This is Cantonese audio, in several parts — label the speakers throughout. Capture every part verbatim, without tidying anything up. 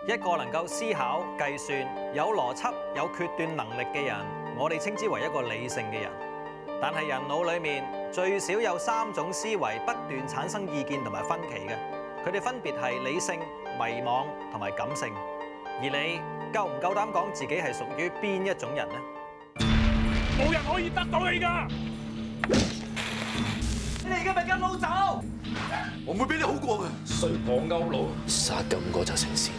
Speaker 1: 一個能夠思考、計算、有邏輯、有決斷能力嘅人，我哋稱之為一個理性嘅人。但係人腦裡面最少有三種思維不斷產生意見同埋分歧嘅，佢哋分別係理性、迷惘同埋感性。而你夠唔夠膽講自己係屬於邊一種人呢？
Speaker 2: 冇人可以得到你㗎！
Speaker 1: 你哋而家咪跟佬走！
Speaker 3: 我唔會俾你好過嘅。
Speaker 2: 誰破勾佬，
Speaker 3: 殺咁個就成事。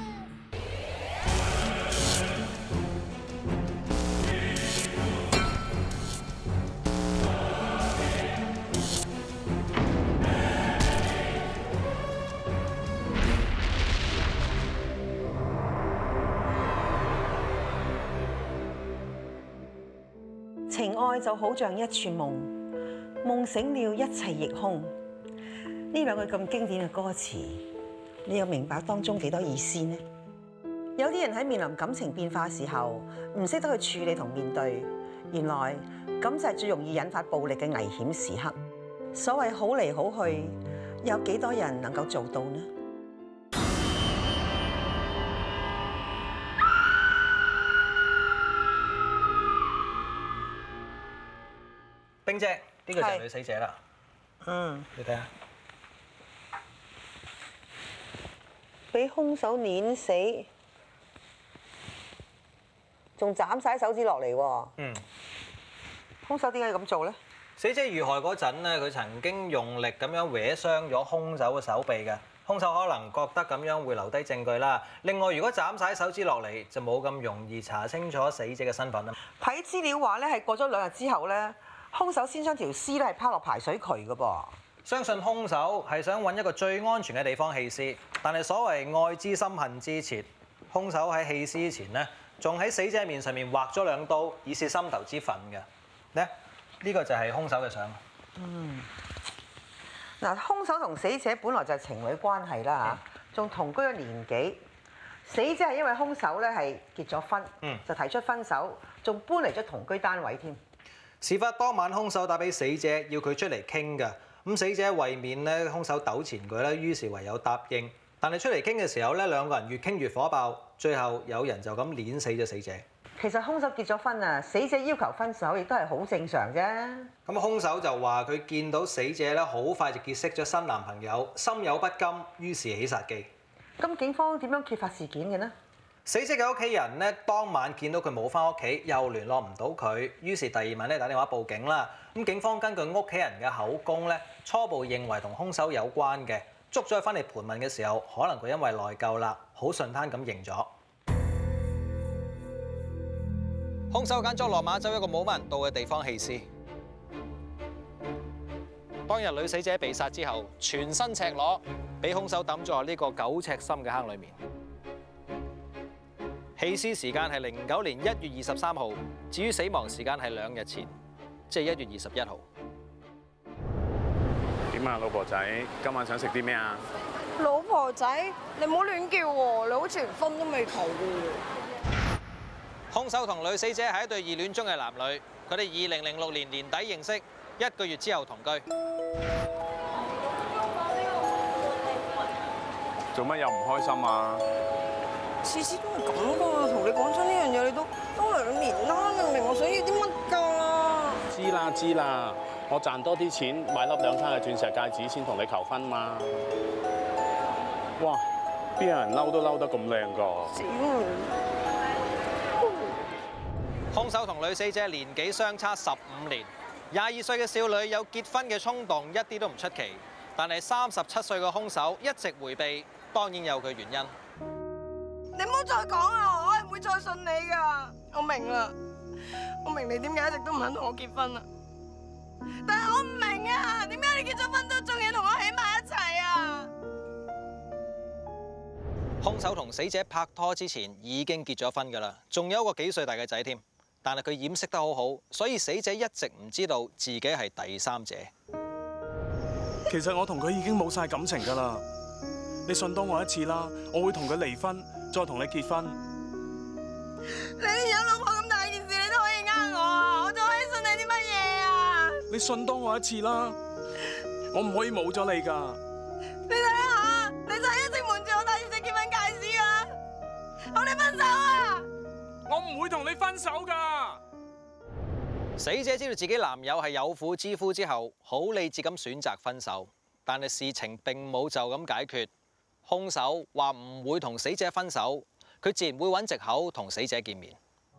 Speaker 4: 情愛就好像一串夢，夢醒了一切亦空。呢兩句咁經典嘅歌詞，你有明白當中幾多意思呢？有啲人喺面臨感情變化嘅時候，唔識得去處理同面對，原來咁就係最容易引發暴力嘅危險時刻。所謂好嚟好去，有幾多人能夠做到呢？
Speaker 1: 冰姐，呢個就係女死者啦。
Speaker 4: 嗯，
Speaker 1: 你睇下，
Speaker 4: 俾兇手碾死，仲斬晒手指落嚟喎。
Speaker 1: 嗯，
Speaker 4: 兇手點解要咁做咧？
Speaker 1: 死者遇害嗰陣咧，佢曾經用力咁樣搲傷咗兇手嘅手臂嘅。兇手可能覺得咁樣會留低證據啦。另外，如果斬晒手指落嚟，就冇咁容易查清楚死者嘅身份啦。
Speaker 4: 睇資料話咧，係過咗兩日之後咧，兇手先將條屍咧係拋落排水渠嘅噃。
Speaker 1: 相信兇手係想揾一個最安全嘅地方棄屍，但係所謂愛之深恨之切，兇手喺棄屍之前呢，仲喺死者面上面劃咗兩刀，以泄心頭之憤嘅。咧，呢個就係兇手嘅相。
Speaker 4: 嗯，嗱，兇手同死者本來就係情侶關係啦嚇，仲同居咗年幾。死者係因為兇手咧係結咗婚，
Speaker 1: 嗯，
Speaker 4: 就提出分手，仲搬嚟咗同居單位添。
Speaker 1: 事發當晚，兇手打俾死者，要佢出嚟傾㗎。咁死者為免咧兇手糾纏佢咧，於是唯有答應。但係出嚟傾嘅時候咧，兩個人越傾越火爆，最後有人就咁碾死咗死者。
Speaker 4: 其實兇手結咗婚啊，死者要求分手亦都係好正常啫。
Speaker 1: 咁兇手就話佢見到死者咧好快就結識咗新男朋友，心有不甘，於是起殺機。
Speaker 4: 咁警方點樣揭發事件嘅呢？
Speaker 1: 死者嘅屋企人咧，當晚見到佢冇返屋企，又聯絡唔到佢，於是第二晚咧打電話報警啦。咁警方根據屋企人嘅口供咧，初步認為同兇手有關嘅，捉咗佢返嚟盤問嘅時候，可能佢因為內疚啦，好順攤咁認咗。兇手揀咗落馬洲一個冇乜人到嘅地方棄屍。當日女死者被殺之後，全身赤裸，俾兇手抌咗喺呢個九尺深嘅坑裏面。棄屍時間係零九年一月二十三號，至於死亡時間係兩日前，即係一月二十一號。
Speaker 2: 點啊，老婆仔，今晚想食啲咩啊？
Speaker 5: 老婆仔，你唔好亂叫喎，你好似連婚都未求喎。
Speaker 1: 兇手同女死者係一對熱戀中嘅男女，佢哋二零零六年年底認識，一個月之後同居。
Speaker 2: 做乜又唔開心啊？
Speaker 5: 次次都係咁噶，同你講出呢樣嘢，你都都兩年啦，你明我想要啲乜㗎？
Speaker 6: 知啦知啦，我賺多啲錢買粒兩卡嘅鑽石戒指先同你求婚嘛。哇，邊有人嬲都嬲得咁靚㗎？
Speaker 5: 死
Speaker 1: 兇手同女死者年紀相差十五年，廿二歲嘅少女有結婚嘅衝動，一啲都唔出奇。但係三十七歲嘅兇手一直迴避，當然有佢原因。
Speaker 5: 你唔好再講啊！我係唔會再信你㗎。我明啦，我明你點解一直都唔肯同我結婚啦。但係我唔明啊，點解你結咗婚都仲要同我喺埋一齊啊？
Speaker 1: 兇手同死者拍拖之前已經結咗婚㗎啦，仲有一個幾歲大嘅仔添。但係佢掩飾得好好，所以死者一直唔知道自己係第三者。
Speaker 7: 其實我同佢已經冇晒感情㗎啦，你信多我一次啦，我會同佢離婚，再同你結婚。
Speaker 5: 你連有老婆咁大件事你都可以呃我啊！我仲可以信你啲乜嘢啊？
Speaker 7: 你信多我一次啦，我唔可以冇咗你㗎。
Speaker 5: 你睇下，你就係一直瞞住我戴住隻結婚戒指啊！
Speaker 7: 分手㗎。
Speaker 1: 死者知道自己男友係有婦之夫之後，好理智咁選擇分手，但係事情並冇就咁解決。兇手話唔會同死者分手，佢自然會揾藉口同死者見面。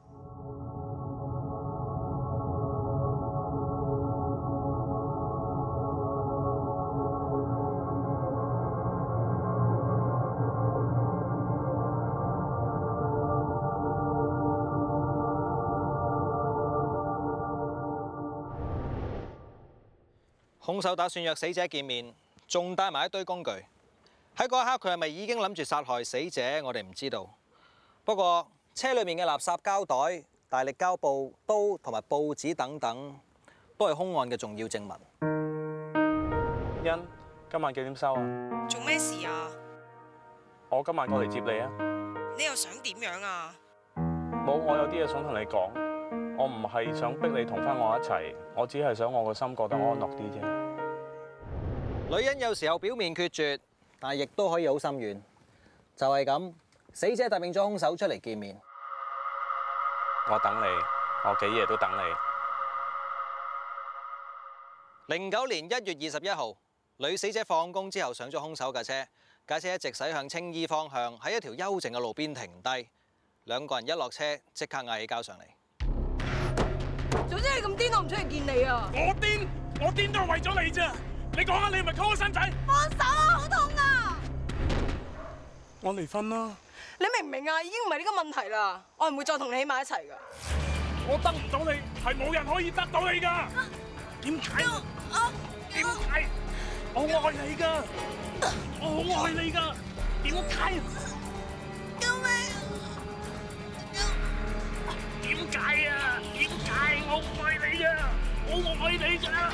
Speaker 1: 兇手打算約死者見面，仲帶埋一堆工具。喺嗰一刻，佢係咪已經諗住殺害死者？我哋唔知道。不過車裏面嘅垃圾膠袋、大力膠布、刀同埋報紙等等，都係兇案嘅重要證物。
Speaker 6: 欣，今晚幾點收啊？
Speaker 5: 做咩事啊？
Speaker 6: 我今晚過嚟接你啊！
Speaker 5: 你又想點樣啊？
Speaker 6: 冇，我有啲嘢想同你講。我唔係想逼你同翻我一齊，我只係想我個心覺得安樂啲啫。
Speaker 1: 女人有時候表面決絕，但係亦都可以好心軟。就係咁，死者答應咗兇手出嚟見面。
Speaker 6: 我等你，我幾夜都等你。
Speaker 1: 零九年一月二十一號，女死者放工之後上咗兇手架車，架車一直駛向青衣方向，喺一條幽靜嘅路邊停低。兩個人一落車，即刻嗌起交上嚟。
Speaker 5: 總之你咁癲，我唔出嚟見你啊！
Speaker 7: 我癲，我癲都係為咗你啫。你講下，你係咪溝咗新仔？
Speaker 5: 放手啊！好痛啊！
Speaker 7: 我離婚啦！
Speaker 5: 你明唔明啊？已經唔係呢個問題啦，我係唔會再同你喺埋一齊噶。
Speaker 7: 我得唔到你，係冇人可以得到你㗎。點解？點解？我愛你㗎，我好愛你㗎。點解？
Speaker 5: 救命！
Speaker 7: 點解啊？點解？我愛你啊！我愛你㗎。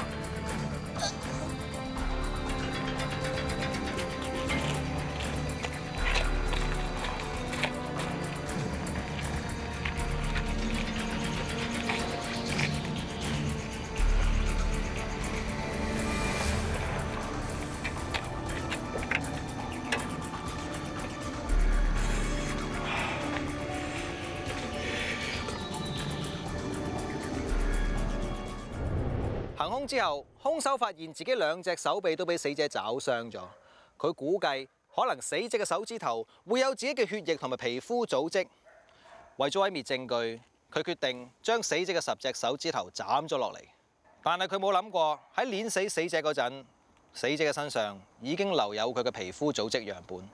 Speaker 1: 行兇之後，兇手發現自己兩隻手臂都俾死者抓傷咗。佢估計可能死者嘅手指頭會有自己嘅血液同埋皮膚組織。為咗毀滅證據，佢決定將死者嘅十隻手指頭斬咗落嚟。但係佢冇諗過喺碾死死者嗰陣，死者嘅身上已經留有佢嘅皮膚組織樣本。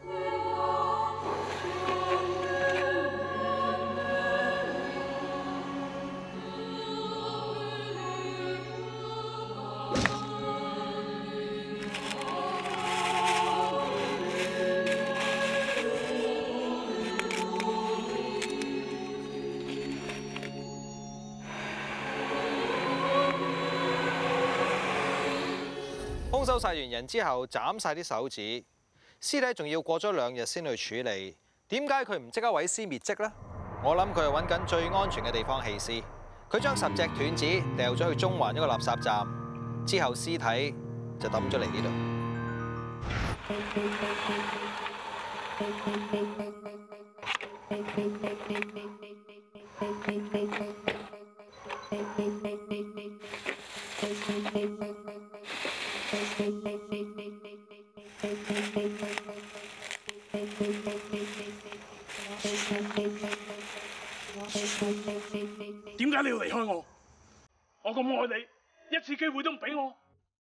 Speaker 1: 兇手殺完人之後斬晒啲手指，屍體仲要過咗兩日先去處理。點解佢唔即刻毀屍滅跡呢？我諗佢係揾緊最安全嘅地方棄屍。佢將十隻斷指掉咗去中環一個垃圾站，之後屍體就抌咗嚟呢度。
Speaker 7: 點解你要離開我？我咁愛你，一次機會都唔俾我。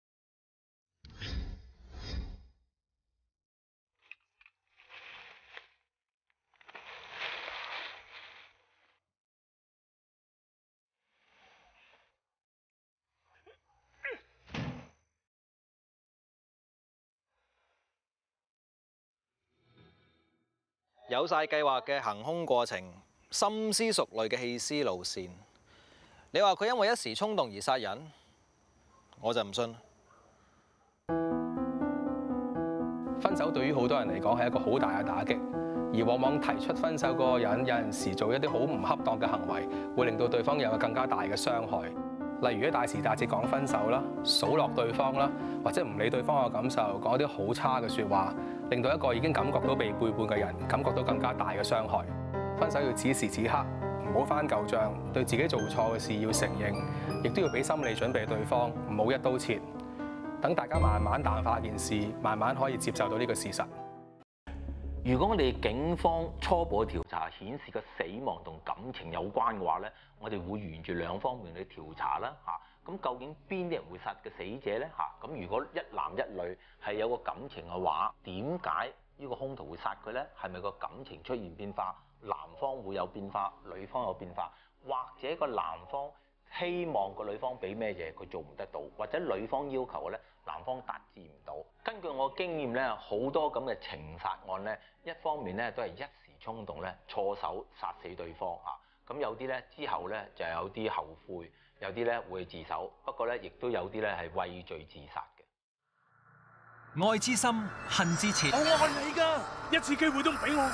Speaker 1: 有晒計劃嘅行兇過程，深思熟慮嘅棄屍路線。你話佢因為一時衝動而殺人，我就唔信。
Speaker 8: 分手對於好多人嚟講係一個好大嘅打擊，而往往提出分手嗰個人有陣時做一啲好唔恰當嘅行為，會令到對方有更加大嘅傷害。例如喺大時大節講分手啦，數落對方啦，或者唔理對方嘅感受，講一啲好差嘅説話，令到一個已經感覺到被背叛嘅人感覺到更加大嘅傷害。分手要此時此刻，唔唔好翻舊帳，對自己做錯嘅事要承認，亦都要俾心理準備對方，唔好一刀切。等大家慢慢淡化件事，慢慢可以接受到呢個事實。
Speaker 9: 如果我哋警方初步嘅調查顯示個死亡同感情有關嘅話咧，我哋會沿住兩方面去調查啦嚇。咁究竟邊啲人會殺嘅死者咧嚇？咁如果一男一女係有個感情嘅話，點解呢個兇徒會殺佢咧？係咪個感情出現變化？男方會有變化，女方有變化，或者個男方希望個女方俾咩嘢佢做唔得到，或者女方要求嘅咧，男方達至唔到。根據我經驗咧，好多咁嘅情殺案咧，一方面咧都係一時衝動咧，錯手殺死對方嚇。咁有啲咧之後咧就有啲後悔，有啲咧會自首，不過咧亦都有啲咧係畏罪自殺嘅。
Speaker 1: 愛之深，恨之切。
Speaker 7: 我愛你㗎，一次機會都唔俾我。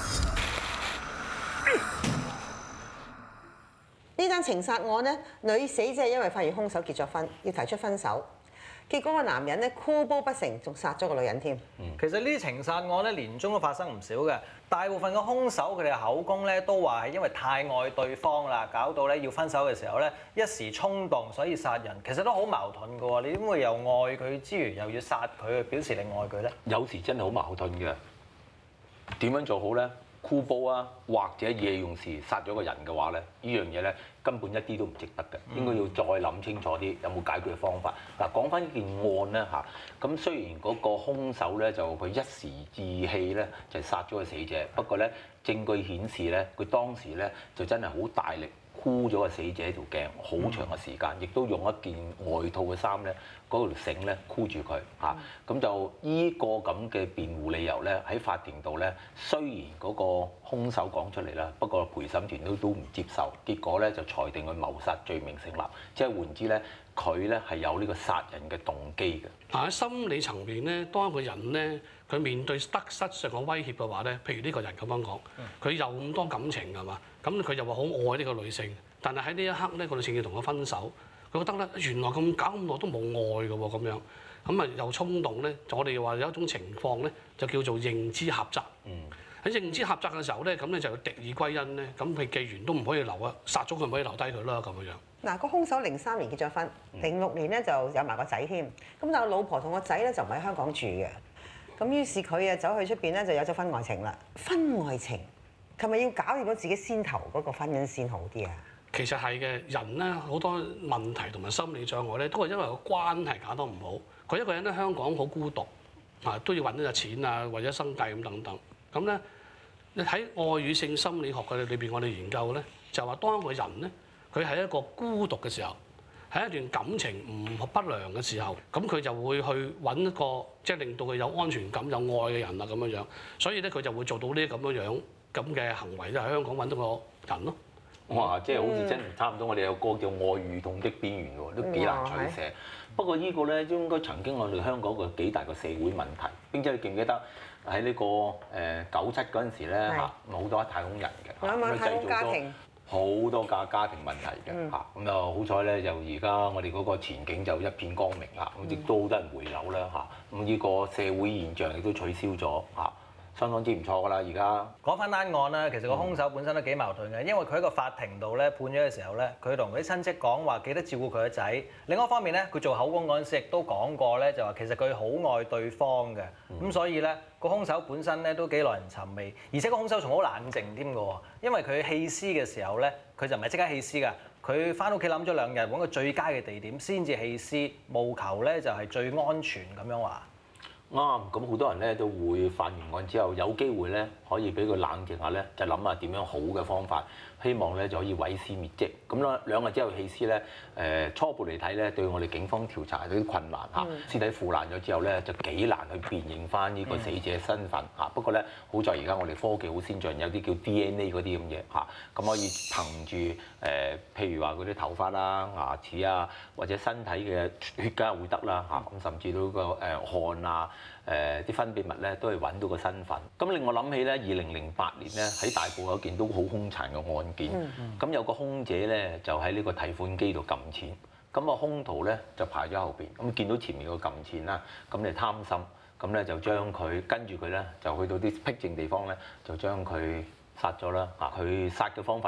Speaker 4: 呢單情殺案呢，女死者因為發現兇手結咗婚，要提出分手，結果個男人咧箍煲不成，仲殺咗個女人添。
Speaker 1: 其實呢啲情殺案咧，年中都發生唔少嘅。大部分嘅兇手佢哋嘅口供咧，都話係因為太愛對方啦，搞到咧要分手嘅時候咧，一時衝動所以殺人。其實都好矛盾嘅喎。你點會又愛佢之餘又要殺佢，表示你愛佢咧？
Speaker 10: 有時真係好矛盾嘅。點樣做好咧？箍煲啊，或者夜用時殺咗個人嘅話咧，呢樣嘢咧根本一啲都唔值得嘅，應該要再諗清楚啲，有冇解決嘅方法。嗱，講翻呢件案咧嚇，咁雖然嗰個兇手咧就佢一時志氣咧就殺咗個死者，不過咧證據顯示咧佢當時咧就真係好大力箍咗個死者條頸好長嘅時間，亦都用一件外套嘅衫咧嗰條繩咧箍住佢嚇，咁就依個咁嘅辯護理由咧喺法庭度咧，雖然嗰個兇手講出嚟啦，不過陪審團都都唔接受，結果咧就裁定佢謀殺罪名成立，即係換之咧佢咧係有呢個殺人嘅動機嘅。
Speaker 11: 嗱喺心理層面咧，當一個人咧佢面對得失上嘅威脅嘅話咧，譬如呢個人咁樣講，佢有咁多感情係嘛，咁佢又話好愛呢個女性，但係喺呢一刻咧，個女性要同佢分手。佢覺得咧，原來咁搞咁耐都冇愛嘅喎，咁樣咁啊又衝動咧，我哋話有一種情況咧，就叫做認知狹窄。喺、嗯、認知狹窄嘅時候咧，咁咧就有敵意歸因咧，咁佢既然都唔可以留啊，殺咗佢唔可以留低佢啦，咁樣。
Speaker 4: 嗱，個兇手零三年結咗婚，零六年咧就有埋個仔添。咁但係老婆同個仔咧就唔喺香港住嘅。咁於是佢啊走去出邊咧就有咗婚外情啦。婚外情係咪要搞掂咗自己先頭嗰個婚姻先好啲啊？
Speaker 11: 其實係嘅，人咧好多問題同埋心理障礙咧，都係因為個關係搞得唔好。佢一個人喺香港好孤獨，啊都要揾呢個錢啊，或者生計咁等等。咁咧，你喺愛與性心理學嘅裏邊，我哋研究咧就話，當一個人咧佢係一個孤獨嘅時候，喺一段感情唔不良嘅時候，咁佢就會去揾一個即係令到佢有安全感、有愛嘅人啦咁樣樣。所以咧佢就會做到呢啲咁樣樣咁嘅行為，就喺香港揾到個人咯。
Speaker 10: 哇！即係好似真係差唔多，我哋有個叫愛與痛的邊緣喎，都幾難取捨。不過呢個咧應該曾經我哋香港個幾大個社會問題。並且你記唔記得喺呢個誒九七嗰陣時咧嚇，好多太空人嘅，咁製造咗好多家家庭問題嘅嚇。咁又好彩咧，就而家我哋嗰個前景就一片光明啦，咁亦都好多人回流啦嚇。咁呢個社會現象亦都取消咗嚇。相當之唔錯㗎啦！而家
Speaker 1: 講翻單案啦，其實個兇手本身都幾矛盾嘅，因為佢喺個法庭度咧判咗嘅時候咧，佢同佢啲親戚講話記得照顧佢個仔。另一方面咧，佢做口供嗰陣時亦都講過咧，就話其實佢好愛對方嘅。咁、嗯、所以咧個兇手本身咧都幾耐人尋味，而且個兇手仲好冷靜添㗎喎，因為佢棄屍嘅時候咧，佢就唔係即刻棄屍㗎，佢翻屋企諗咗兩日，揾個最佳嘅地點先至棄屍，務求咧就係最安全咁樣話。
Speaker 10: 啱，咁好多人咧都會犯完案之後，有機會咧可以俾佢冷靜下咧，就諗下點樣好嘅方法，希望咧就可以毀屍滅跡。咁咧兩日之後棄屍咧，誒初步嚟睇咧，對我哋警方調查有啲困難嚇。嗯、屍體腐爛咗之後咧，就幾難去辨認翻呢個死者嘅身份嚇。嗯、不過咧，好在而家我哋科技好先進，有啲叫 D N A 嗰啲咁嘢嚇，咁可以憑住誒、呃，譬如話嗰啲頭髮啦、牙齒啊，或者身體嘅血膠會得啦嚇，咁甚至到個誒汗啊。誒啲、呃、分泌物咧都係揾到個身份，咁令我諗起咧，二零零八年咧喺大埔有件都好兇殘嘅案件，咁、嗯嗯、有個兇姐咧就喺呢個提款機度撳錢，咁個兇徒咧就排咗後邊，咁見到前面個撳錢啦，咁你貪心，咁咧就將佢跟住佢咧就去到啲僻靜地方咧就將佢殺咗啦，嚇佢殺嘅方法咧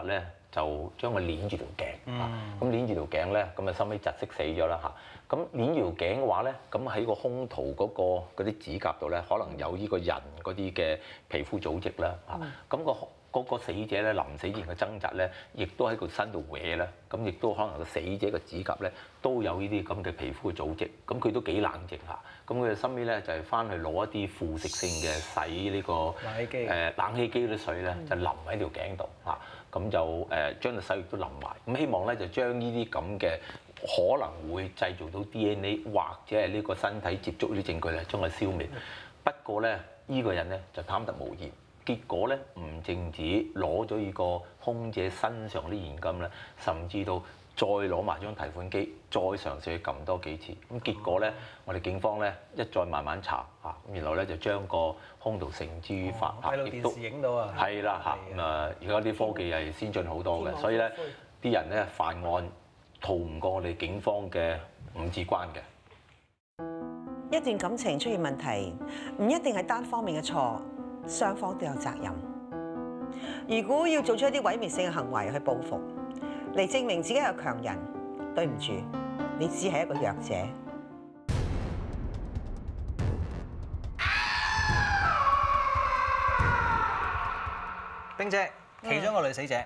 Speaker 10: 就將佢鏈住條頸啊，咁鏈住條頸咧，咁啊收尾窒息死咗啦嚇。咁鏈住條頸嘅話咧，咁喺個胸圖嗰個嗰啲指甲度咧，可能有呢個人嗰啲嘅皮膚組織啦嚇。咁個嗰個死者咧臨死前嘅掙扎咧，亦都喺個身度搲啦。咁亦都可能個死者嘅指甲咧都有呢啲咁嘅皮膚嘅組織。咁佢都幾冷靜嚇。咁佢哋收尾咧就係翻去攞一啲腐蝕性嘅洗呢個
Speaker 1: 冷氣機
Speaker 10: 誒冷氣機啲水咧，就淋喺條頸度嚇。咁就誒將個手亦都淋埋。咁希望咧就將呢啲咁嘅可能會製造到 D N A 或者係呢個身體接觸呢啲證據咧，將佢消滅。不過咧，呢個人咧就貪得無厭，結果咧唔淨止攞咗呢個空姐身上啲現金咧，甚至到再攞埋張提款機，再嘗試去撳多幾次。咁結果咧，我哋警方咧一再慢慢查嚇，咁然後咧就將個兇徒繩之於法嚇，亦都
Speaker 1: 影到啊！
Speaker 10: 係啦嚇，咁啊而家啲科技係先進好多嘅，所以咧啲人咧犯案逃唔過我哋警方嘅五指關嘅。
Speaker 4: 一段感情出現問題，唔一定係單方面嘅錯，雙方都有責任。如果要做出一啲毀滅性嘅行為去報復，嚟證明自己係強人，對唔住，你只係一個弱者。
Speaker 1: 冰姐，其中一個女死者。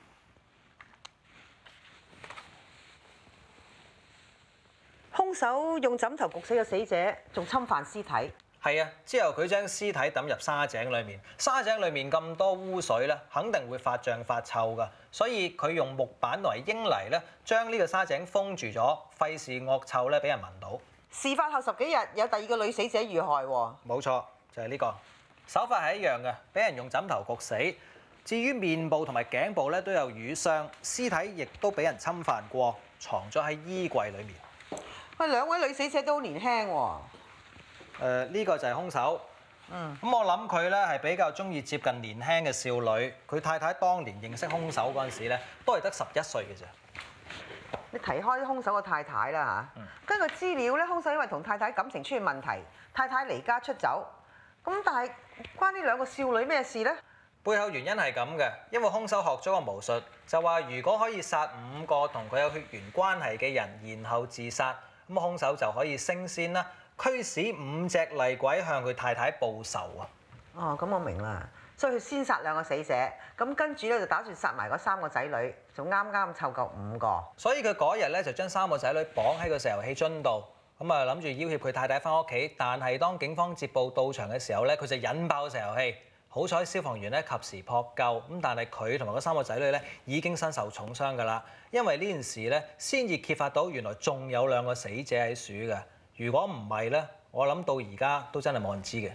Speaker 4: 兇手用枕頭焗死咗死者，仲侵犯屍體。
Speaker 1: 係啊，之後佢將屍體抌入沙井裡面，沙井裡面咁多污水咧，肯定會發脹發臭㗎。所以佢用木板同埋英泥咧，將呢個沙井封住咗，費事惡臭咧俾人聞到。
Speaker 4: 事發後十幾日，有第二個女死者遇害喎。
Speaker 1: 冇錯，就係呢個手法係一樣嘅，俾人用枕頭焗死。至於面部同埋頸部咧都有瘀傷，屍體亦都俾人侵犯過，藏咗喺衣櫃裡面。
Speaker 4: 喂，兩位女死者都好年輕喎。
Speaker 1: 誒呢個就係兇手。
Speaker 4: 嗯。
Speaker 1: 咁我諗佢咧係比較中意接近年輕嘅少女。佢太太當年認識兇手嗰陣時咧，都係得十一歲嘅啫。
Speaker 4: 你提開兇手個太太啦嚇。嗯。根據資料咧，兇手因為同太太感情出現問題，太太離家出走。咁但係關呢兩個少女咩事咧？
Speaker 1: 背後原因係咁嘅，因為兇手學咗個巫術，就話如果可以殺五個同佢有血緣關係嘅人，然後自殺，咁兇手就可以升仙啦。驅使五隻厲鬼向佢太太報仇啊！
Speaker 4: 哦，咁我明啦，所以佢先殺兩個死者，咁跟住咧就打算殺埋嗰三個仔女，就啱啱湊夠五個。
Speaker 1: 所以佢嗰日咧就將三個仔女綁喺個石油氣樽度，咁啊諗住要挾佢太太翻屋企。但係當警方接報到場嘅時候咧，佢就引爆石油氣。好彩消防員咧及時撲救，咁但係佢同埋嗰三個仔女咧已經身受重傷㗎啦。因為呢件事咧先至揭發到原來仲有兩個死者喺處嘅。如果唔係咧，我諗到而家都真係冇人知嘅。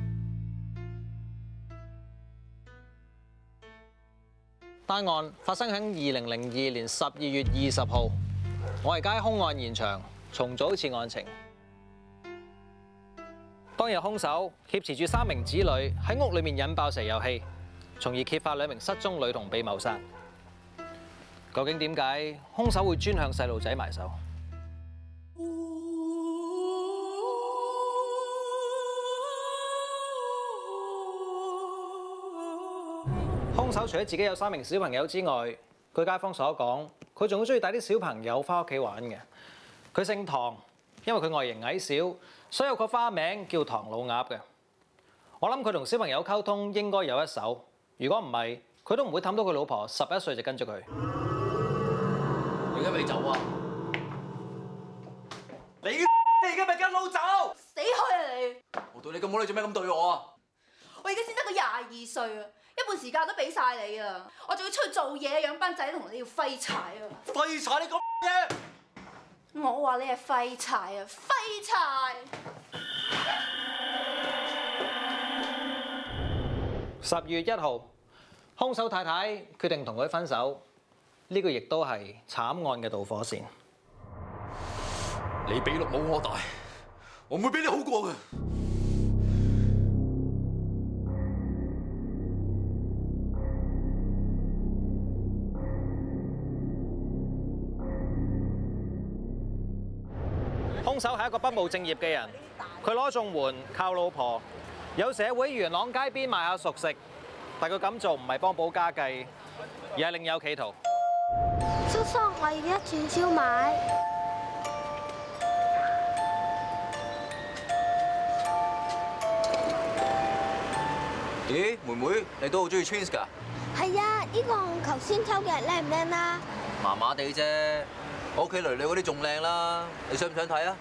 Speaker 1: 單案發生喺二零零二年十二月二十號，我係街兇案現場，重組一次案情。當日兇手挾持住三名子女喺屋裏面引爆石油氣，從而揭發兩名失蹤女童被謀殺。究竟點解兇手會專向細路仔埋手？兇手除咗自己有三名小朋友之外，據街坊所講，佢仲好中意帶啲小朋友翻屋企玩嘅。佢姓唐，因為佢外形矮小，所以有個花名叫唐老鴨嘅。我諗佢同小朋友溝通應該有一手，如果唔係，佢都唔會氹到佢老婆十一歲就跟咗佢。
Speaker 3: 你而家咪走啊！你你而家咪跟佬走！
Speaker 12: 死開啊你！
Speaker 3: 我對你咁好，你做咩咁對我啊？
Speaker 12: 我而家先得個廿二歲啊！一半時間都俾晒你啊！我仲要出去做嘢養班仔，同你要廢柴啊！
Speaker 3: 廢柴你講嘢！
Speaker 12: 我話你係廢柴啊！廢柴！
Speaker 1: 十月一號，兇手太太決定同佢分手，呢個亦都係慘案嘅導火線。
Speaker 3: 你比綠冇我大，我唔會比你好過嘅。
Speaker 1: 兇手係一個不務正業嘅人，佢攞綜援靠老婆，有社會元朗街邊賣下熟食，但佢咁做唔係幫補家計，而係另有企圖。
Speaker 13: 叔叔，我要一串燒賣。
Speaker 3: 咦，妹妹，你都好中意 Twins 㗎？
Speaker 13: 係啊，呢個我頭先抽嘅靚唔靚啊？
Speaker 3: 麻麻地啫，我屋企女女嗰啲仲靚啦，你想唔想睇啊？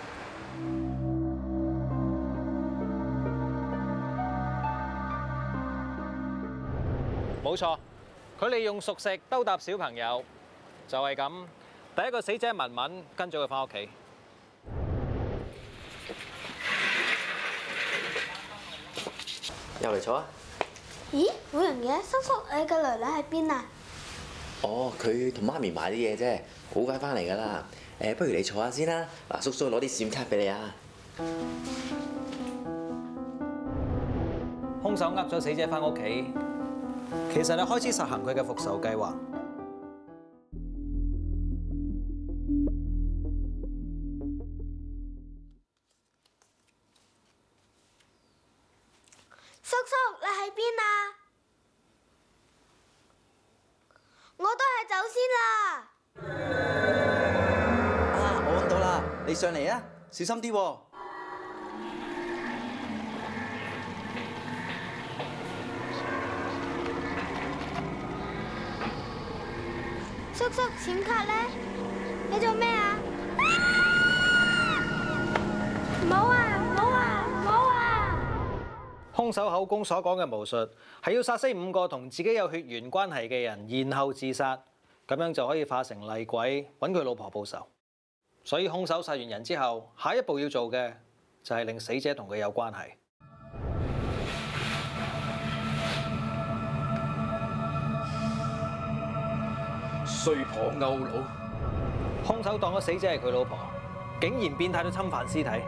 Speaker 1: 冇錯，佢利用熟食兜搭小朋友，就係咁。第一個死者文文跟咗佢翻屋企。
Speaker 3: 入嚟坐啊！
Speaker 13: 咦，冇人嘅，叔叔，你個女女喺邊啊？
Speaker 14: 哦，佢同媽咪買啲嘢啫，好快翻嚟㗎啦。誒，不如你坐下先啦。嗱，叔叔攞啲閃卡俾你啊。
Speaker 1: 兇手呃咗死者翻屋企，其實係開始實行佢嘅復仇計劃。
Speaker 13: 叔叔，你喺邊啊？我都係走先啦。
Speaker 14: 啊，我揾到啦，你上嚟啊，小心啲喎。
Speaker 13: 叔叔，閃卡咧？你做咩啊？唔好啊！唔好啊！唔好啊！
Speaker 1: 兇手口供所講嘅巫術係要殺死五個同自己有血緣關係嘅人，然後自殺，咁樣就可以化成厲鬼揾佢老婆報仇。所以兇手殺完人之後，下一步要做嘅就係令死者同佢有關係。
Speaker 3: 衰婆勾佬，
Speaker 1: 兇手當咗死者係佢老婆，竟然變態到侵犯屍體。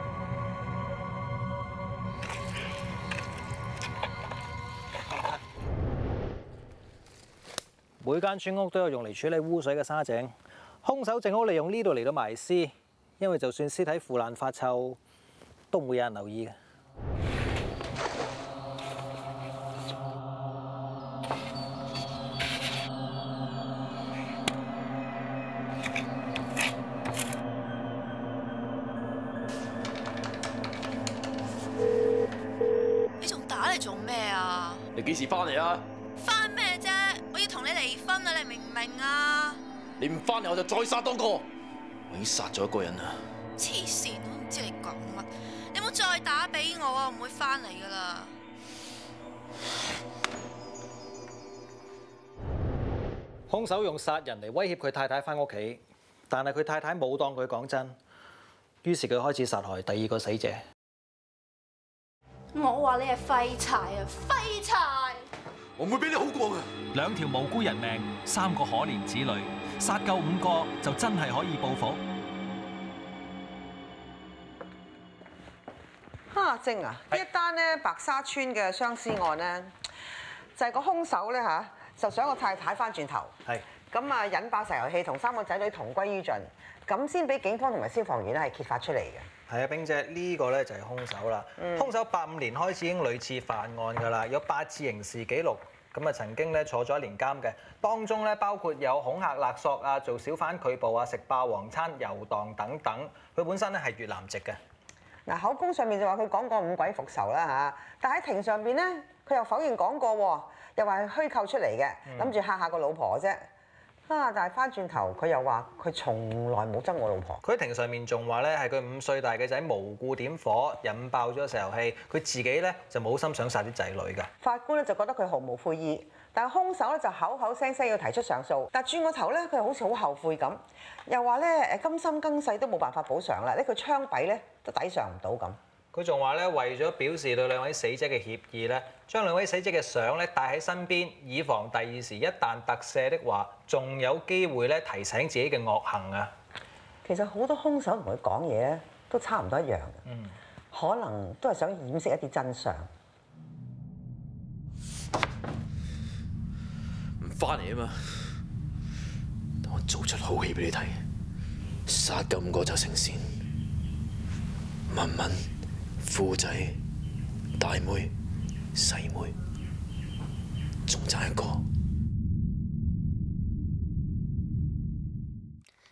Speaker 1: 每間村屋都有用嚟處理污水嘅沙井，兇手正好利用呢度嚟到埋屍，因為就算屍體腐爛發臭，都唔會有人留意嘅。
Speaker 12: 你仲打嚟做咩啊？
Speaker 3: 你幾時翻嚟啊？
Speaker 12: 翻咩啫？我要同你離婚啊！你明唔明啊？
Speaker 3: 你唔翻嚟我就再殺多個。我已經殺咗一個人啦。
Speaker 12: 黐線，我唔知你講乜。你唔好再打俾我啊！我唔會翻嚟噶啦。
Speaker 1: 兇手用殺人嚟威脅佢太太翻屋企，但係佢太太冇當佢講真，於是佢開始殺害第二個死者。
Speaker 12: 我話你係廢柴啊！廢柴！
Speaker 3: 我唔會俾你好過嘅。
Speaker 1: 兩條無辜人命，三個可憐子女，殺夠五個就真係可以報復。
Speaker 4: 哈正啊！呢一單咧白沙村嘅相屍案咧，就係個兇手咧嚇，就想個太太翻轉頭，
Speaker 1: 係
Speaker 4: 咁啊引爆石油氣，同三個仔女同歸於盡，咁先俾警方同埋消防員咧係揭發出嚟嘅。
Speaker 1: 係啊，冰姐，呢個咧就係兇手啦。兇手八五年開始已經屢次犯案㗎啦，有八次刑事記錄，咁啊曾經咧坐咗一年監嘅，當中咧包括有恐嚇勒索啊、做小販拒捕啊、食霸王餐、遊蕩等等。佢本身咧係越南籍嘅。
Speaker 4: 嗱，口供上面就話佢講過五鬼復仇啦嚇，但喺庭上邊咧佢又否認講過喎，又話係虛構出嚟嘅，諗住嚇下個老婆啫。啊！但係翻轉頭，佢又話佢從來冇憎我老婆。
Speaker 1: 佢喺庭上面仲話咧係佢五歲大嘅仔無故點火，引爆咗石油氣，佢自己咧就冇心想殺啲仔女㗎。
Speaker 4: 法官咧就覺得佢毫無悔意，但係兇手咧就口口聲聲要提出上訴，但係轉個頭咧佢又好似好後悔咁，又話咧誒今生今世都冇辦法補償啦，呢個槍斃咧都抵償唔到咁。
Speaker 1: 佢仲話咧，為咗表示對兩位死者嘅歉意咧，將兩位死者嘅相咧帶喺身邊，以防第二時一旦特赦的話，仲有機會咧提醒自己嘅惡行啊！
Speaker 4: 其實好多兇手同佢講嘢咧，都差唔多一樣嘅，嗯，可能都係想掩飾一啲真相。
Speaker 3: 唔翻嚟啊嘛！等我做出好戲俾你睇，殺夠五個就成仙。文文。富仔、大妹、細妹，仲爭一個。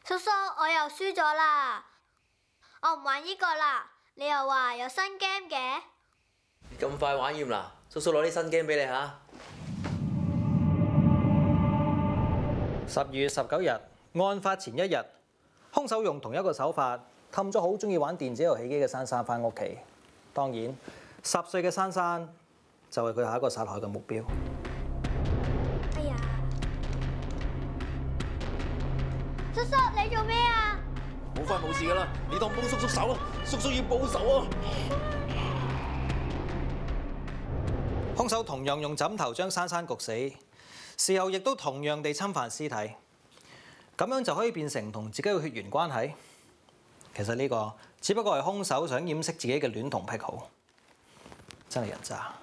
Speaker 13: 叔叔，我又輸咗啦，我唔玩呢個啦。你又話有新 game 嘅，
Speaker 14: 咁快玩厭啦？叔叔攞啲新 game 俾你嚇。
Speaker 1: 十二月十九日，案發前一日，兇手用同一個手法氹咗好中意玩電子遊戲機嘅珊珊返屋企。當然，十歲嘅珊珊就係佢下一個殺害嘅目標。
Speaker 13: 哎呀！叔叔，你做咩啊？
Speaker 3: 好快冇事㗎啦，你當幫叔叔手啊！叔叔要報仇啊！
Speaker 1: 兇手同樣用枕頭將珊珊焗死，事後亦都同樣地侵犯屍體，咁樣就可以變成同自己嘅血緣關係。其實呢個只不過係兇手想掩飾自己嘅戀童癖好，真係人渣。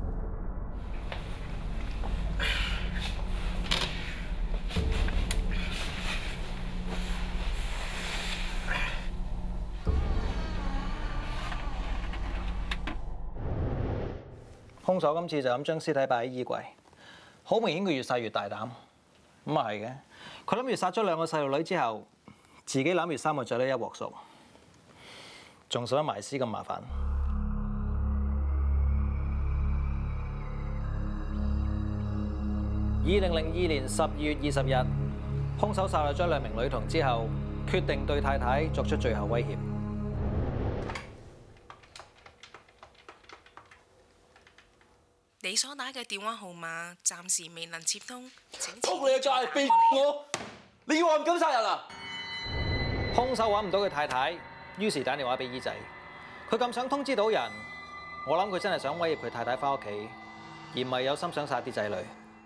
Speaker 1: 兇手今次就咁將屍體擺喺衣櫃，好明顯佢越殺越大膽。咁啊係嘅，佢諗住殺咗兩個細路女之後，自己攬住三個仔女一鑊熟，仲想埋屍咁麻煩。二零零二年十二月二十日，兇手殺害咗兩名女童之後，決定對太太作出最後威脅。
Speaker 15: 你所打嘅電話號碼暫時未能接通。
Speaker 3: 仆你個街，逼我！你要我唔敢殺人啊？
Speaker 1: 兇手揾唔到佢太太，於是打電話俾姨仔。佢咁想通知到人，我諗佢真係想威脅佢太太返屋企，而唔係有心想殺啲仔女。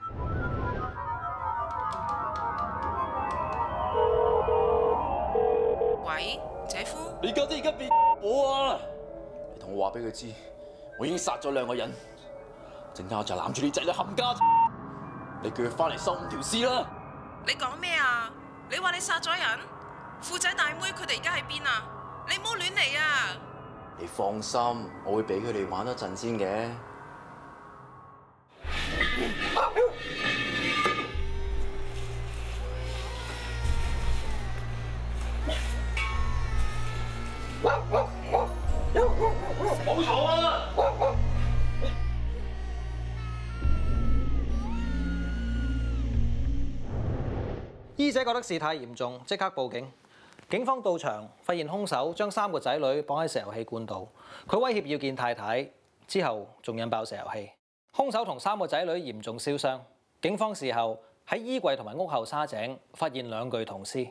Speaker 15: 喂，姐夫。
Speaker 3: 你家姐而家變我啊！你同我話俾佢知，我已經殺咗兩個人。陣間我就攬住你仔女冚家，你叫佢翻嚟收五條屍啦！
Speaker 15: 你講咩啊？你話你殺咗人？富仔大妹佢哋而家喺邊啊？你唔好亂嚟啊！
Speaker 14: 你放心，我會俾佢哋玩多陣先嘅。
Speaker 3: 冇嘈啊！
Speaker 1: 姨姐覺得事態嚴重，即刻報警。警方到場，發現兇手將三個仔女綁喺石油氣罐度，佢威脅要見太太，之後仲引爆石油氣。兇手同三個仔女嚴重燒傷。警方事後喺衣櫃同埋屋後沙井發現兩具銅屍。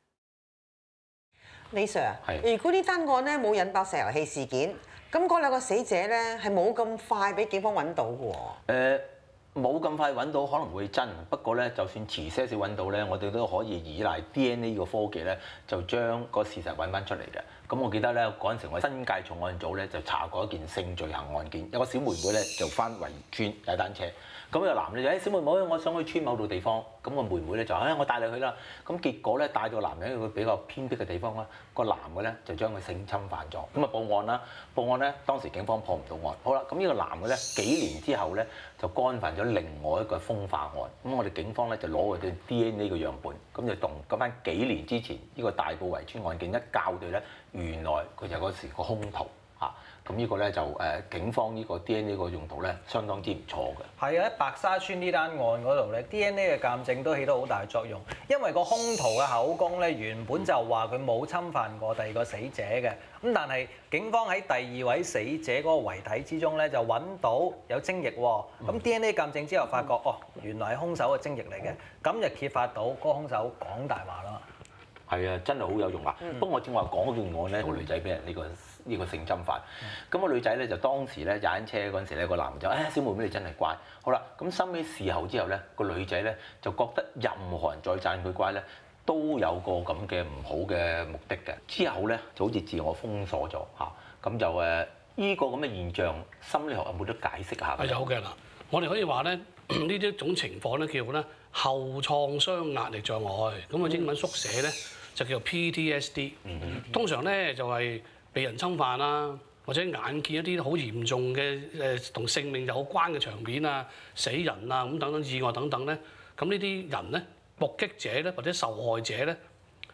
Speaker 4: 李 Sir 啊，如果呢單案咧冇引爆石油氣事件，咁嗰兩個死者咧係冇咁快俾警方揾到嘅喎。
Speaker 10: 誒冇咁快揾到可能會真，不過咧就算遲些少揾到咧，我哋都可以依賴 D N A 個科技咧，就將個事實揾翻出嚟嘅。咁我記得咧嗰陣時，我新界重案組咧就查過一件性罪行案件，有個小妹妹咧就翻圍村踩單車，咁個男嘅就誒小妹妹，我想去村某度地方，咁個妹妹咧就誒我帶你去啦。咁結果咧帶咗個男人去個比較偏僻嘅地方啦，個男嘅咧就將佢性侵犯咗，咁啊報案啦，報案咧當時警方破唔到案。好啦，咁呢個男嘅咧幾年之後咧就干犯咗另外一個風化案，咁我哋警方咧就攞佢啲 D N A 嘅樣本，咁就同咁翻幾年之前呢個大埔圍村案件一校對咧。原來佢就嗰時個兇徒嚇，咁呢個咧就誒警方呢個 D N A 個用途咧相當之唔錯嘅。
Speaker 1: 係啊，喺白沙村呢單案嗰度咧 ，D N A 嘅鑑證都起到好大作用，因為個兇徒嘅口供咧原本就話佢冇侵犯過第二個死者嘅，咁但係警方喺第二位死者嗰個遺體之中咧就揾到有精液喎，咁 D N A 鑑證之後發覺哦，原來係兇手嘅精液嚟嘅，咁就揭發到嗰個兇手講大話啦。
Speaker 10: 係啊，真係好有用啊！
Speaker 1: 嗯、
Speaker 10: 不過我正話講嗰件案咧，個女仔俾人呢個呢個性侵犯。咁、個女仔咧就當時咧踩緊車嗰陣時咧，個男就誒小妹妹你真係乖。好啦，咁收尾事後之後咧，個女仔咧就覺得任何人再讚佢乖咧，都有個咁嘅唔好嘅目的嘅。之後咧就好似自我封鎖咗嚇，咁就誒依個咁嘅現象，心理學有冇得解釋下？
Speaker 11: 係有嘅嗱，我哋可以話咧呢一種情況咧叫咧後創傷壓力障礙，咁啊英文縮寫咧。就叫做 P T S D，通常咧就係被人侵犯啦，或者眼見一啲好嚴重嘅誒同性命有關嘅場面啊、死人啊咁等等意外等等咧，咁呢啲人咧目擊者咧或者受害者咧，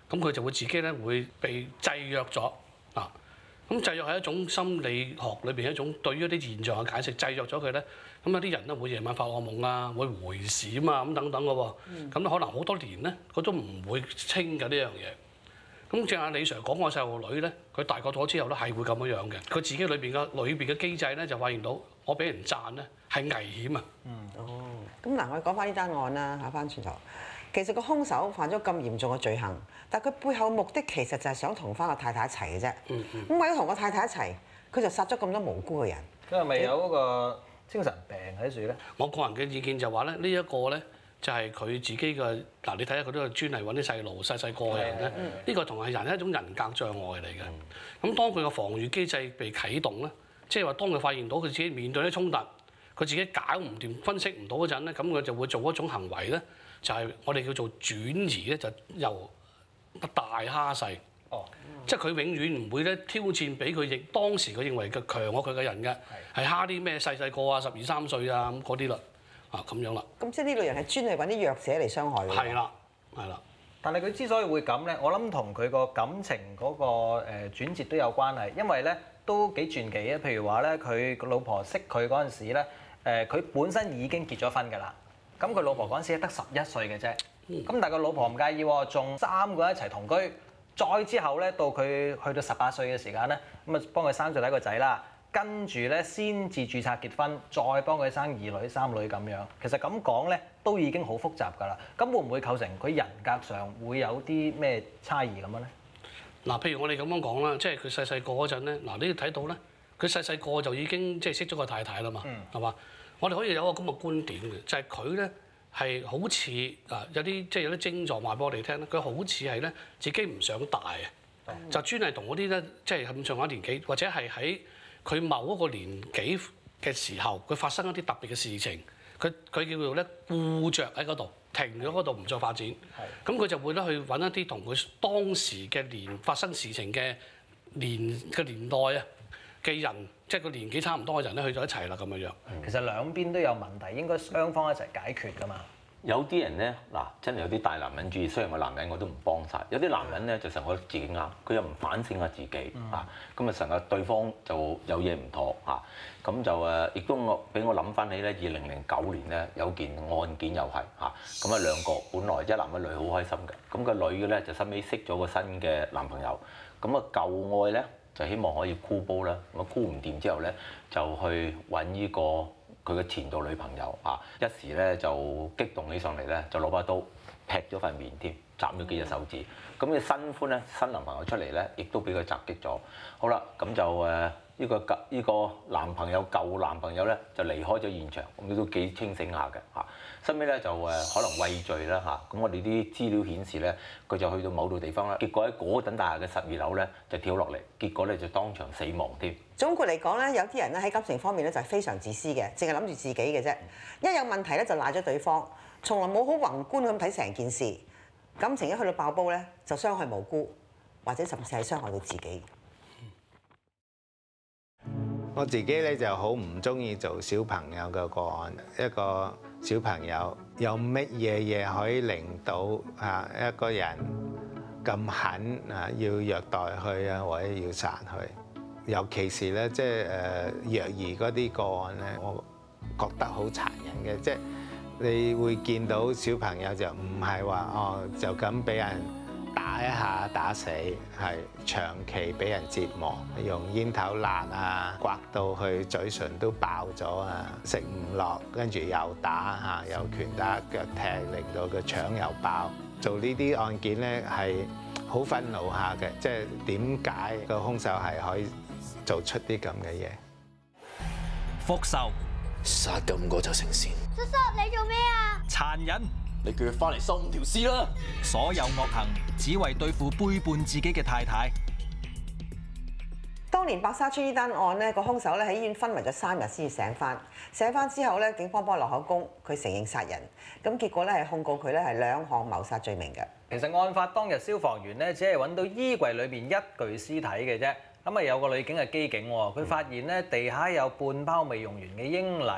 Speaker 11: 咁佢就會自己咧會被制約咗啊。咁制約係一種心理學裏邊一種對於一啲現象嘅解釋，制約咗佢咧，咁有啲人咧會夜晚發噩夢啊，會回閃啊咁等等嘅喎。咁可能好多年咧，佢都唔會清嘅呢樣嘢。咁正阿李 Sir 講個細路女咧，佢大個咗之後咧係會咁樣樣嘅。佢自己裏邊嘅裏邊嘅機制咧就發現到，我俾人讚咧係危險啊。
Speaker 4: 嗯，哦。咁嗱，我哋講翻呢單案啦，嚇翻轉頭。其實個兇手犯咗咁嚴重嘅罪行，但係佢背後目的其實就係想同翻個太太一齊嘅啫。
Speaker 11: 嗯嗯。
Speaker 4: 咁為咗同個太太一齊，佢就殺咗咁多無辜嘅人。
Speaker 1: 佢係咪有嗰個精神病喺處咧？
Speaker 11: 我個人嘅意見就話咧，呢一個咧就係佢自己嘅嗱，你睇下佢都係專係揾啲細路細細個嘅人咧，呢個同係人係一種人格障礙嚟嘅。咁當佢個防禦機制被啟動咧，即係話當佢發現到佢自己面對啲衝突，佢自己搞唔掂、分析唔到嗰陣咧，咁佢就會做一種行為咧。就係我哋叫做轉移咧，就由大蝦細。哦，即係佢永遠唔會咧挑戰俾佢認當時佢認為嘅強過佢嘅人嘅，係蝦啲咩細細個啊、十二三歲啊咁嗰啲啦，啊咁樣啦。
Speaker 4: 咁即係呢類人係專係揾啲弱者嚟傷害嘅。
Speaker 11: 係啦，係啦。
Speaker 1: 但係佢之所以會咁咧，我諗同佢個感情嗰個誒轉折都有關係，因為咧都幾傳奇啊。譬如話咧，佢個老婆識佢嗰陣時咧，誒佢本身已經結咗婚㗎啦。咁佢老婆嗰陣時得十一歲嘅啫，咁但係個老婆唔介意喎，仲三個人一齊同居。再之後咧，到佢去到十八歲嘅時間咧，咁啊幫佢生咗第一個仔啦，跟住咧先至註冊結婚，再幫佢生二女三女咁樣。其實咁講咧，都已經好複雜㗎啦。咁會唔會構成佢人格上會有啲咩差異咁樣咧？
Speaker 11: 嗱，譬如我哋咁樣講啦，即係佢細細個嗰陣咧，嗱你睇到咧，佢細細個就已經即係識咗個太太啦嘛，係嘛、嗯？我哋可以有個咁嘅觀點嘅，就係佢咧係好似啊有啲即係有啲症狀話俾我哋聽咧，佢好似係咧自己唔想大啊，嗯、就專係同嗰啲咧即係咁上下年紀，或者係喺佢某一個年紀嘅時候，佢發生一啲特別嘅事情，佢佢叫做咧固着喺嗰度，停咗嗰度唔再發展。咁佢就會咧去揾一啲同佢當時嘅年發生事情嘅年嘅年代啊嘅人。即係個年紀差唔多嘅人咧，去咗一齊啦咁樣樣。
Speaker 1: 其實兩邊都有問題，應該雙方一齊解決㗎嘛。
Speaker 10: 有啲人咧，嗱真係有啲大男人主義。雖然我男人我都唔幫晒，有啲男人咧就成日覺得自己啱，佢又唔反省下自己啊。咁啊成日對方就有嘢唔妥啊。咁就誒，亦都我俾我諗翻起咧，二零零九年咧有件案件又係嚇。咁啊兩個本來一男一女好開心嘅，咁個女嘅咧就收尾識咗個新嘅男朋友，咁啊舊愛咧。就希望可以箍煲啦，咁啊箍唔掂之後咧，就去揾呢個佢嘅前度女朋友啊，一時咧就激動起上嚟咧，就攞把刀劈咗塊面添，斬咗幾隻手指。咁嘅新歡咧，新男朋友出嚟咧，亦都俾佢襲擊咗。好啦，咁就誒呢個舊呢個男朋友舊男朋友咧就離開咗現場，咁都幾清醒下嘅嚇。後尾咧就誒可能畏罪啦嚇，咁我哋啲資料顯示咧，佢就去到某度地方啦，結果喺嗰等大廈嘅十二樓咧就跳落嚟，結果咧就當場死亡添。
Speaker 4: 總括嚟講咧，有啲人咧喺感情方面咧就係非常自私嘅，淨係諗住自己嘅啫。一有問題咧就賴咗對方，從來冇好宏觀咁睇成件事。感情一去到爆煲咧，就傷害無辜，或者甚至係傷害到自己。
Speaker 16: 我自己咧就好唔中意做小朋友嘅個案，一個小朋友有乜嘢嘢可以令到啊一個人咁狠啊要虐待佢啊，或者要殺佢？尤其是咧即係誒虐兒嗰啲個案咧，我覺得好殘忍嘅，即係你會見到小朋友就唔係話哦就咁俾人打一下打死，係長期俾人折磨，用煙頭焫啊，刮到佢嘴唇都爆咗啊，食唔落，跟住又打嚇，又拳打腳踢，令到個腸又爆。做呢啲案件咧係好憤怒下嘅，即係點解個兇手係可以做出啲咁嘅嘢？
Speaker 1: 復仇，
Speaker 3: 殺咁個就成仙。
Speaker 13: 叔叔，你做咩啊？
Speaker 1: 殘忍。
Speaker 3: 你叫佢翻嚟收五條屍啦！
Speaker 1: 所有惡行只為對付背叛自己嘅太太。
Speaker 4: 當年白沙村呢單案呢個兇手咧喺醫院昏迷咗三日先至醒翻，醒翻之後咧，警方幫佢落口供，佢承認殺人，咁結果咧係控告佢咧係兩項謀殺罪名嘅。
Speaker 1: 其實案發當日，消防員咧只係揾到衣櫃裏邊一具屍體嘅啫。咁啊有個女警係機警喎，佢發現咧地下有半包未用完嘅英泥，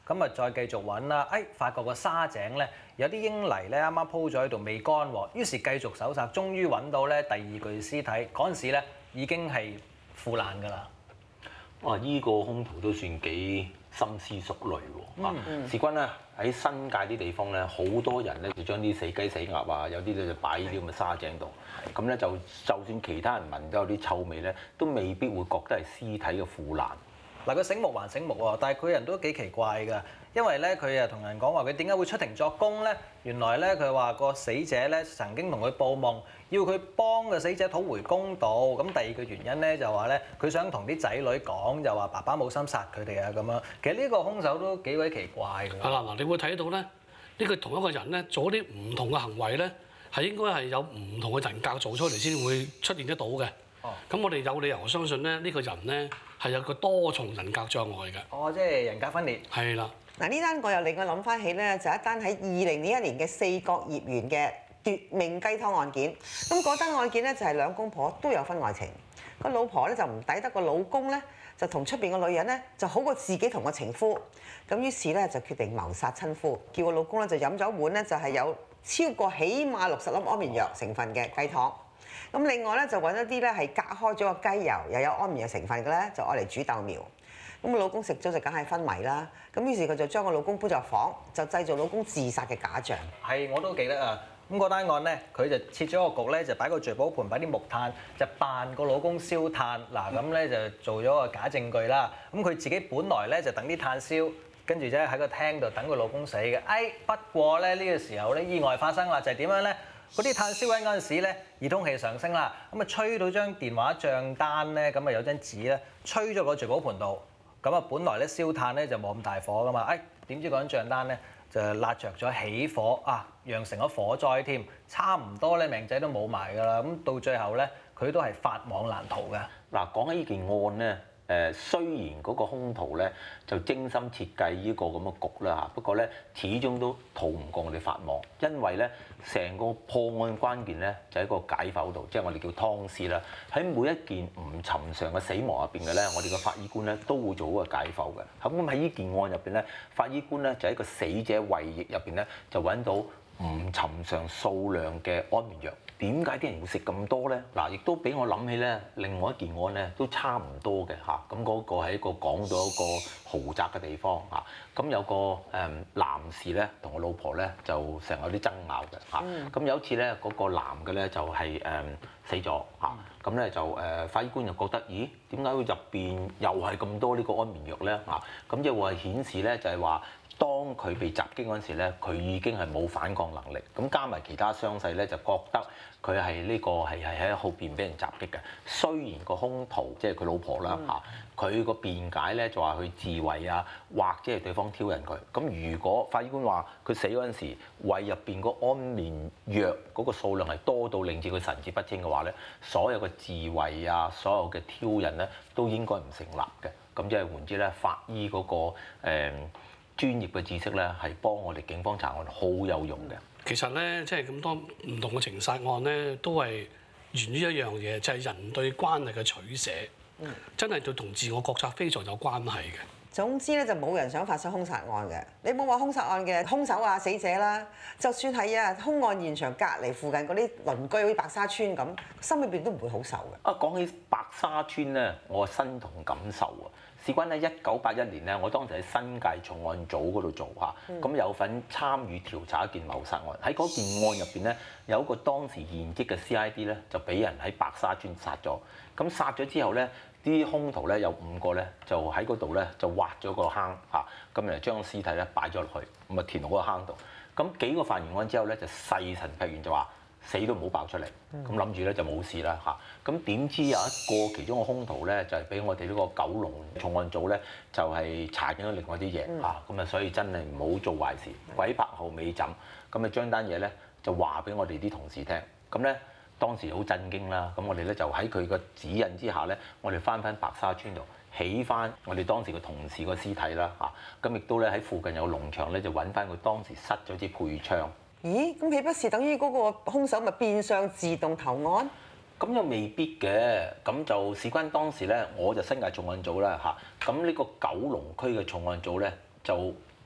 Speaker 1: 咁啊再繼續揾啦，誒發覺個沙井咧有啲英泥咧啱啱鋪咗喺度未乾喎，於是繼續搜查，終於揾到咧第二具屍體，嗰陣時咧已經係腐爛㗎啦。
Speaker 10: 哇！依個兇徒都算幾深思熟慮喎嚇。
Speaker 1: 嗯
Speaker 10: 事關咧喺新界啲地方咧，好多人咧就將啲死雞死鴨啊，有啲咧就擺呢啲咁嘅沙井度。咁咧就就算其他人聞到有啲臭味咧，都未必會覺得係屍體嘅腐爛。
Speaker 1: 嗱，佢醒目還醒目喎，但係佢人都幾奇怪㗎，因為咧佢啊同人講話佢點解會出庭作供咧？原來咧佢話個死者咧曾經同佢報夢，要佢幫個死者討回公道。咁第二個原因咧就話咧佢想同啲仔女講，就話爸爸冇心殺佢哋啊咁樣。其實呢個兇手都幾鬼奇怪㗎。
Speaker 11: 係啦，嗱，你會睇到咧，呢個同一個人咧做啲唔同嘅行為咧，係應該係有唔同嘅人格做出嚟先會出現得到嘅。
Speaker 1: 哦，
Speaker 11: 咁我哋有理由相信咧，呢個人咧係有個多重人格障礙嘅。
Speaker 1: 哦，即係人格分裂。
Speaker 11: 係啦。
Speaker 4: 嗱，呢單我又令我諗翻起咧，就一單喺二零零一年嘅四角葉園嘅奪命雞湯案件。咁嗰單案件咧就係兩公婆都有婚外情，個老婆咧就唔抵得個老公咧就同出邊個女人咧就好過自己同個情夫，咁於是咧就決定謀殺親夫，叫個老公咧就飲咗一碗咧就係有超過起碼六十粒安眠藥成分嘅雞湯。咁另外咧就揾一啲咧係隔開咗個雞油又有安眠藥成分嘅咧，就愛嚟煮豆苗。咁個老公食咗就梗係昏迷啦。咁於是佢就將個老公搬入房，就製造老公自殺嘅假象。
Speaker 1: 係，我都記得啊。咁嗰單案咧，佢就設咗個局咧，就擺個聚寶盤，擺啲木炭，就扮個老公燒炭。嗱，咁咧就做咗個假證據啦。咁佢自己本來咧就等啲炭燒，跟住啫喺個廳度等個老公死嘅。哎，不過咧呢個時候咧意外發生啦，就係點樣咧？嗰啲炭燒緊嗰陣時咧，熱通氣上升啦，咁啊吹到張電話帳單咧，咁啊有張紙咧，吹咗個聚寶盤度。咁啊，本來咧燒炭咧就冇咁大火噶嘛，哎點知嗰張帳單咧就焫着咗起火啊，釀成咗火災添，差唔多咧命仔都冇埋㗎啦。咁到最後咧，佢都係法網難逃㗎。
Speaker 10: 嗱，講起呢件案咧。誒雖然嗰個兇徒咧就精心設計呢個咁嘅局啦嚇，不過咧始終都逃唔過我哋法網，因為咧成個破案關鍵咧就喺個解剖度，即係我哋叫湯屍啦。喺每一件唔尋常嘅死亡入邊嘅咧，我哋嘅法醫官咧都會做一個解剖嘅。咁咁喺呢件案入邊咧，法醫官咧就喺個死者胃液入邊咧就揾到唔尋常數量嘅安眠藥。點解啲人會食咁多咧？嗱，亦都俾我諗起咧，另外一件案咧都差唔多嘅嚇。咁嗰個係一個講到一個豪宅嘅地方嚇。咁有個誒男士咧同個老婆咧就成日有啲爭拗嘅嚇。咁有一次咧，嗰個男嘅咧就係誒死咗嚇。咁咧就誒法醫官就覺得，咦？點解會入邊又係咁多呢個安眠藥咧嚇？咁即係話顯示咧就係話。當佢被襲擊嗰陣時咧，佢已經係冇反抗能力，咁加埋其他傷勢咧，就覺得佢係呢個係係喺後邊俾人襲擊嘅。雖然個兇徒即係佢老婆啦嚇，佢個辯解咧就話佢自衛啊，或者係對方挑釁佢。咁如果法醫官話佢死嗰陣時胃入邊個安眠藥嗰個數量係多到令至佢神志不清嘅話咧，所有嘅自衛啊，所有嘅挑釁咧都應該唔成立嘅。咁即係換之咧，法醫嗰個誒。嗯專業嘅知識咧，係幫我哋警方查案好有用嘅。
Speaker 11: 其實咧，即係咁多唔同嘅情殺案咧，都係源於一樣嘢，就係、是、人對關係嘅取捨。嗯，真係對同自我覺察非常有關係嘅。
Speaker 4: 總之咧，就冇人想發生兇殺案嘅。你冇話兇殺案嘅兇手啊、死者啦，就算係啊，兇案現場隔離附近嗰啲鄰居，好似白沙村咁，心裏邊都唔會好受嘅。
Speaker 10: 啊，講起白沙村咧，我身同感受啊！事關喺一九八一年咧，我當時喺新界重案組嗰度做嚇，咁、嗯、有份參與調查一件謀殺案。喺嗰件案入邊咧，有一個當時現職嘅 C I D 咧，就俾人喺白沙村殺咗。咁殺咗之後咧，啲兇徒咧有五個咧，就喺嗰度咧就挖咗個坑嚇，咁誒將屍體咧擺咗落去，咁啊填落嗰個坑度。咁幾個犯完案之後咧，就細神劈完就話死都唔好爆出嚟，咁諗住咧就冇事啦嚇。咁點知有一個其中嘅兇徒咧，就係俾我哋呢個九龍重案組咧，就係查緊另外啲嘢嚇。咁啊，所以真係唔好做壞事，鬼拍後尾枕。咁啊，將單嘢咧就話俾我哋啲同事聽。咁咧當時好震驚啦。咁我哋咧就喺佢個指引之下咧，我哋翻返白沙村度起翻我哋當時嘅同事個屍體啦嚇。咁亦都咧喺附近有農場咧，就揾翻佢當時失咗支配槍。咦？咁豈不是等於嗰個兇手咪變相自動投案？咁又未必嘅，咁就事關當時咧，我就新界重案組啦嚇。咁呢個九龍區嘅重案組咧，就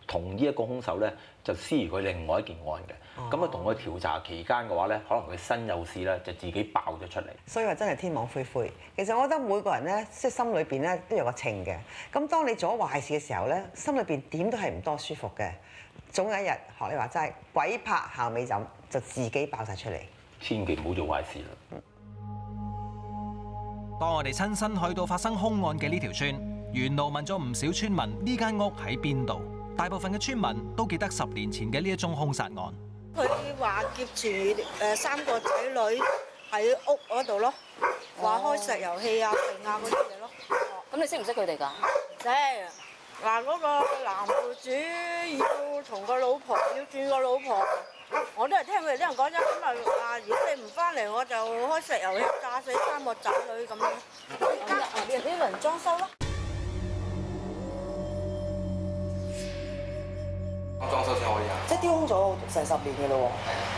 Speaker 10: 同呢一個兇手咧就施予佢另外一件案嘅。咁啊同佢調查期間嘅話咧，可能佢身有事咧就自己爆咗出嚟。
Speaker 4: 所以話真係天網恢恢。其實我覺得每個人咧，即係心裏邊咧都有個秤嘅。咁當你做咗壞事嘅時候咧，心裏邊點都係唔多舒服嘅。總有一日學你話齋，鬼拍後尾枕，就自己爆晒出嚟。
Speaker 10: 千祈唔好做壞事啦。
Speaker 1: 當我哋親身去到發生兇案嘅呢條村，沿路問咗唔少村民呢間屋喺邊度，大部分嘅村民都記得十年前嘅呢一宗兇殺案。
Speaker 17: 佢話劫持誒三個仔女喺屋嗰度咯，話開石油氣啊、剩啊嗰啲嘢咯。
Speaker 18: 咁你識唔識佢哋㗎？
Speaker 17: 識。嗱，嗰個男戶主要同個老婆要轉個老婆，我都係聽佢哋啲人講啫。咁啊話，如果你唔翻嚟，我就開石油氣炸死三個仔女咁樣。而家啊，俾啲人裝修咯。
Speaker 19: 裝修先可以啊！
Speaker 20: 即係丟空咗成十年嘅咯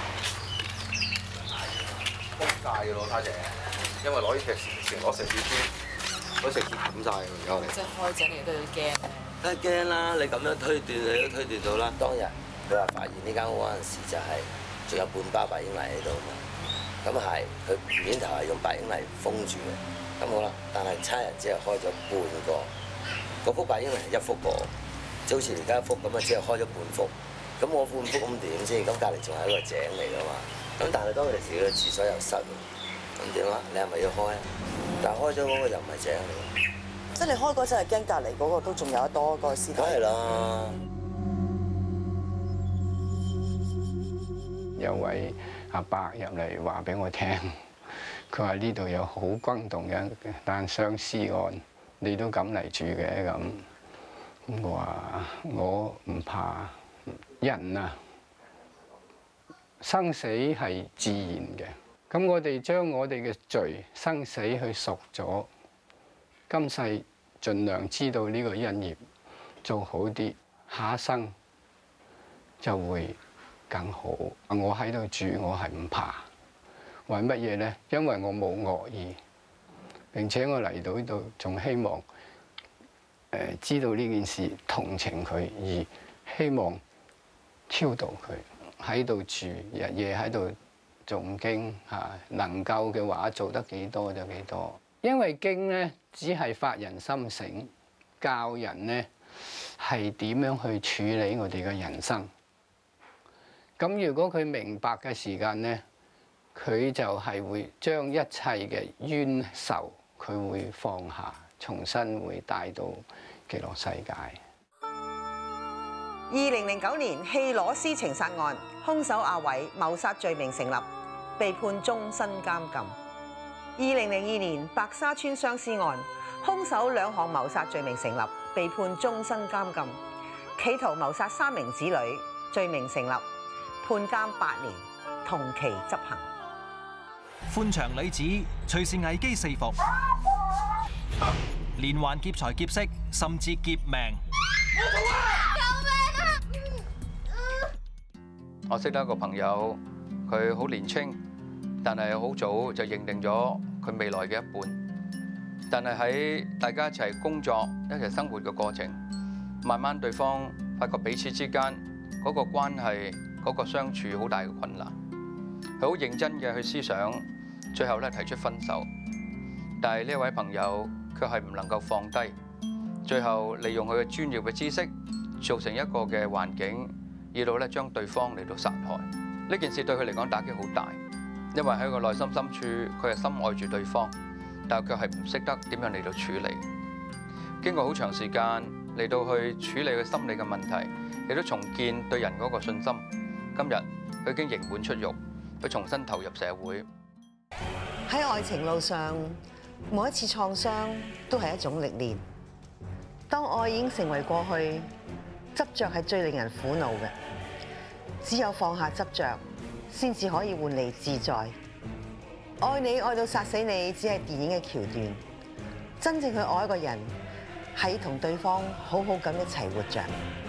Speaker 20: 喎，
Speaker 19: 撲街嘅咯，家姐，因為攞啲石成攞石屎磚，攞石屎冚晒㗎而家我哋。
Speaker 18: 即係開井你都要驚。
Speaker 21: 梗係驚啦！你咁樣推斷，你都推斷到啦。當日佢話發現呢間屋嗰陣時，就係仲有半包白英泥喺度嘛。咁係佢面頭係用白英泥封住嘅。咁好啦，但係差人只係開咗半個，嗰幅白英泥係一幅過。就好似而家一幅咁啊，只係開咗半幅，咁我半幅咁點先？咁隔離仲係一個井嚟㗎嘛。咁但係當其時個廁所又塞，咁點啊？你係咪要開啊？但係開咗嗰個又唔係井嚟㗎。
Speaker 20: 即係你開嗰陣係驚隔離嗰個都仲有得多個屍體。
Speaker 21: 梗係啦。
Speaker 22: 有位阿伯入嚟話俾我聽，佢話呢度有好轟動嘅一單雙屍案，你都敢嚟住嘅咁。我話我唔怕人啊，生死係自然嘅。咁我哋將我哋嘅罪生死去贖咗，今世盡量知道呢個因業，做好啲，下一生就會更好。我喺度住，我係唔怕。為乜嘢呢？因為我冇惡意，並且我嚟到呢度仲希望。誒知道呢件事，同情佢，而希望超度佢喺度住，日夜喺度誦經嚇，能夠嘅話做得幾多就幾多。因為經咧只係發人心醒，教人咧係點樣去處理我哋嘅人生。咁如果佢明白嘅時間咧，佢就係會將一切嘅冤仇佢會放下。重新會帶到極樂世界。
Speaker 4: 二零零九年棄螺絲情殺案，兇手阿偉謀殺罪名成立，被判終身監禁。二零零二年白沙村雙屍案，兇手兩項謀殺罪名成立，被判終身監禁。企圖謀殺三名子女，罪名成立，判監八年，同期執行。
Speaker 1: 歡場女子隨時危機四伏。連環劫財劫色，甚至劫命。
Speaker 8: 救命啊！我識得一個朋友，佢好年青，但係好早就認定咗佢未來嘅一半。但係喺大家一齊工作、一齊生活嘅過程，慢慢對方發覺彼此之間嗰個關係、嗰個相處好大嘅困難。佢好認真嘅去思想，最後咧提出分手。但係呢位朋友，佢係唔能夠放低，最後利用佢嘅專業嘅知識，造成一個嘅環境，以到咧將對方嚟到殺害。呢件事對佢嚟講打擊好大，因為喺佢內心深處，佢係深愛住對方，但係佢係唔識得點樣嚟到處理。經過好長時間嚟到去處理佢心理嘅問題，亦都重建對人嗰個信心。今日佢已經刑滿出獄，佢重新投入社會。
Speaker 4: 喺愛情路上，每一次創傷都係一種歷練。當愛已經成為過去，執着係最令人苦惱嘅。只有放下執着，先至可以換嚟自在。愛你愛到殺死你，只係電影嘅橋段。真正去愛一個人，係同對方好好咁一齊活着。